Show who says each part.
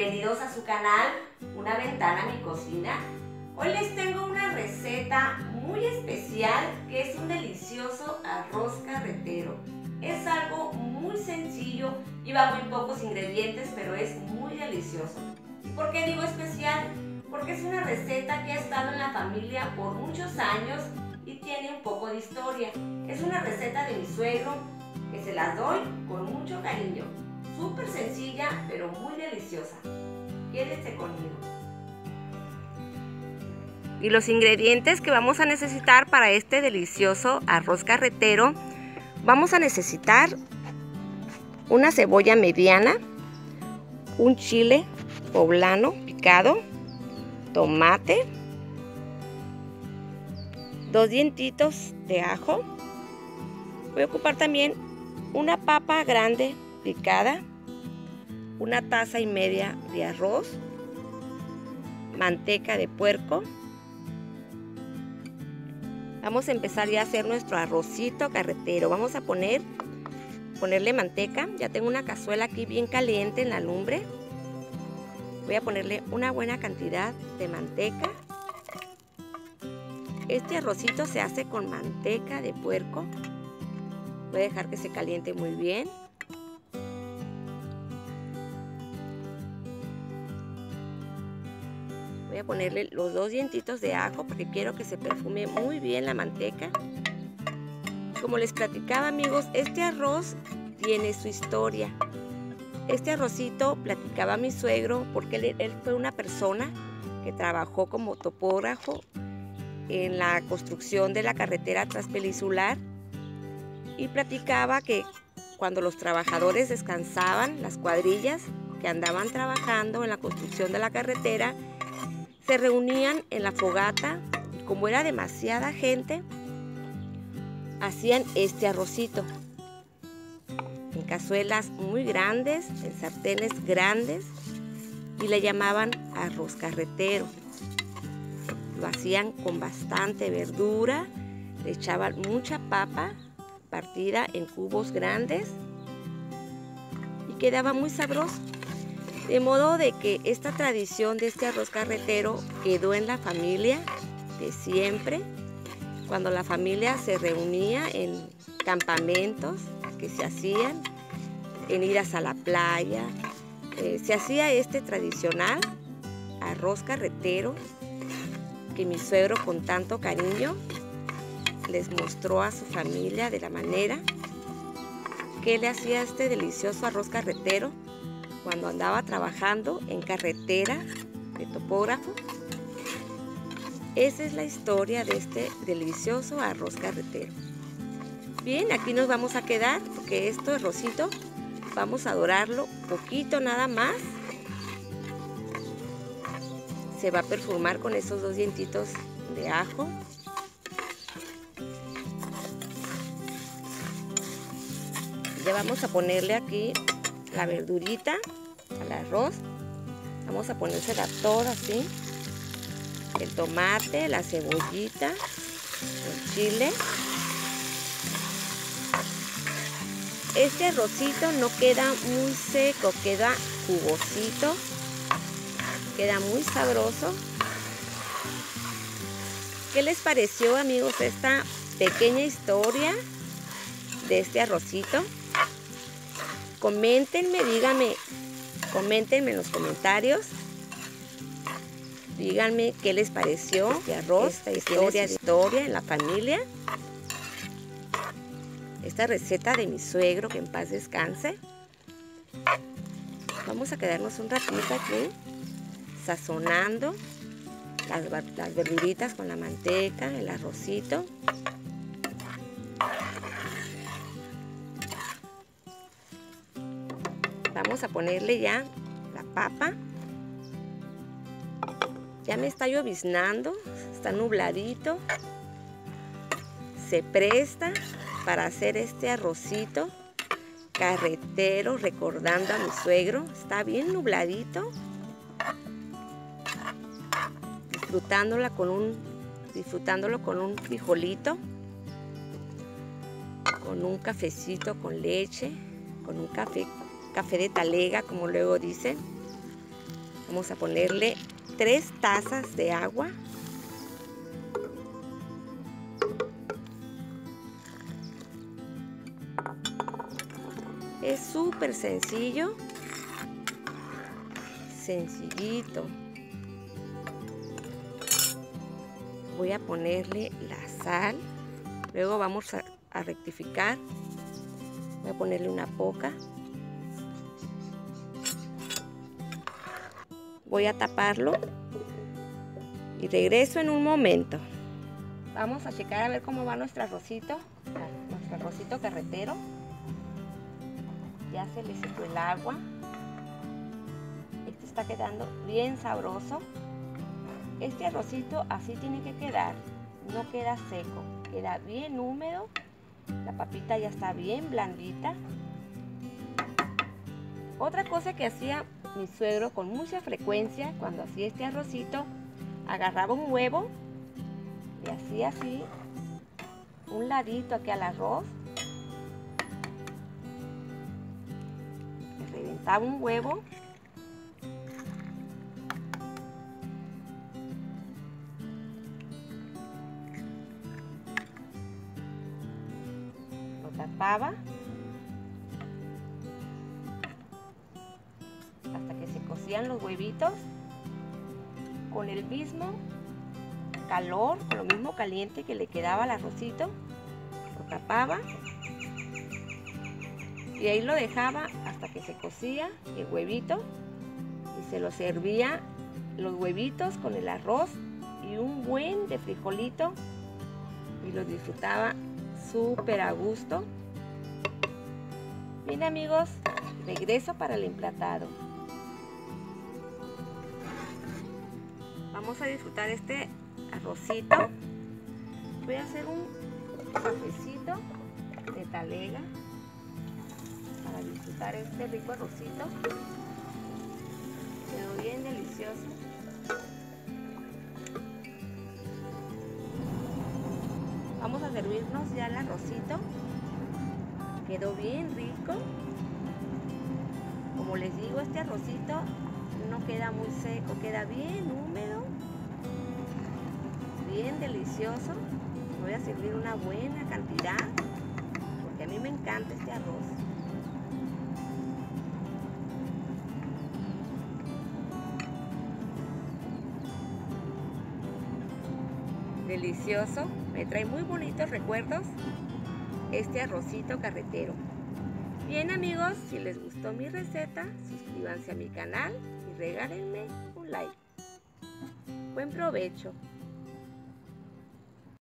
Speaker 1: bienvenidos a su canal Una Ventana a mi Cocina. Hoy les tengo una receta muy especial que es un delicioso arroz carretero. Es algo muy sencillo, lleva muy pocos ingredientes, pero es muy delicioso. ¿Y por qué digo especial? Porque es una receta que ha estado en la familia por muchos años y tiene un poco de historia. Es una receta de mi suegro que se las doy con mucho cariño. Súper sencilla, pero muy deliciosa. Quédense conmigo. Y los ingredientes que vamos a necesitar para este delicioso arroz carretero: vamos a necesitar una cebolla mediana, un chile poblano picado, tomate, 2 dientitos de ajo. Voy a ocupar también una papa grande picada, 1,5 tazas de arroz, manteca de puerco. Vamos a empezar ya a hacer nuestro arrocito carretero. Vamos a ponerle manteca. Ya tengo una cazuela aquí bien caliente en la lumbre. Voy a ponerle una buena cantidad de manteca. Este arrocito se hace con manteca de puerco. Voy a dejar que se caliente muy bien. Voy a ponerle los 2 dientitos de ajo porque quiero que se perfume muy bien la manteca. Como les platicaba, amigos, este arroz tiene su historia. Este arrocito platicaba mi suegro porque él fue una persona que trabajó como topógrafo en la construcción de la carretera transpeninsular, y platicaba que cuando los trabajadores descansaban, las cuadrillas que andaban trabajando en la construcción de la carretera, se reunían en la fogata y como era demasiada gente, hacían este arrocito en cazuelas muy grandes, en sartenes grandes, y le llamaban arroz carretero. Lo hacían con bastante verdura, le echaban mucha papa partida en cubos grandes y quedaba muy sabroso. De modo de que esta tradición de este arroz carretero quedó en la familia de siempre. Cuando la familia se reunía en campamentos que se hacían, en idas a la playa, se hacía este tradicional arroz carretero que mi suegro con tanto cariño les mostró a su familia de la manera que él hacía este delicioso arroz carretero cuando andaba trabajando en carretera de topógrafo. Esa es la historia de este delicioso arroz carretero. Bien, aquí nos vamos a quedar porque este arrocito vamos a dorarlo poquito nada más. Se va a perfumar con esos 2 dientitos de ajo. Ya vamos a ponerle aquí la verdurita al arroz. Vamos a ponérsela toda así. El tomate, la cebollita, el chile. Este arrocito no queda muy seco, queda jugosito. Queda muy sabroso. ¿Qué les pareció, amigos, esta pequeña historia de este arrocito? Coméntenme, díganme, coméntenme en los comentarios. Díganme qué les pareció de arroz, esta historia en la familia. Esta receta de mi suegro, que en paz descanse. Vamos a quedarnos un ratito aquí sazonando las verduritas con la manteca, el arrocito. Vamos a ponerle ya la papa. Ya me está lloviznando, está nubladito. Se presta para hacer este arrocito carretero, recordando a mi suegro. Está bien nubladito. Disfrutándolo con un frijolito, con un cafecito con leche, con un café de talega, como luego dicen. Vamos a ponerle 3 tazas de agua. Es súper sencillo, sencillito. Voy a ponerle la sal, luego vamos a rectificar. Voy a ponerle una poca. Voy a taparlo y regreso en un momento. Vamos a checar a ver cómo va nuestro arrocito carretero. Ya se le secó el agua. Este está quedando bien sabroso. Este arrocito así tiene que quedar, no queda seco, queda bien húmedo. La papita ya está bien blandita. Otra cosa que hacía mi suegro con mucha frecuencia cuando hacía este arrocito, agarraba un huevo, le hacía así un ladito aquí al arroz, le reventaba un huevo, lo tapaba hasta que se cocían los huevitos con el mismo calor, con lo mismo caliente que le quedaba al arrocito. Lo tapaba y ahí lo dejaba hasta que se cocía el huevito y se lo servía los huevitos con el arroz y un buen de frijolito y los disfrutaba súper a gusto. Bien amigos, regreso para el emplatado. Vamos a disfrutar este arrocito. Voy a hacer un cafecito de talega para disfrutar este rico arrocito. Quedó bien delicioso. Vamos a servirnos ya el arrocito. Quedó bien rico. Como les digo, este arrocito no queda muy seco, queda bien húmedo, bien delicioso. Voy a servir una buena cantidad porque a mí me encanta este arroz. Delicioso, me trae muy bonitos recuerdos este arrocito carretero. Bien amigos, si les gustó mi receta, suscríbanse a mi canal y regálenme un like. Buen provecho.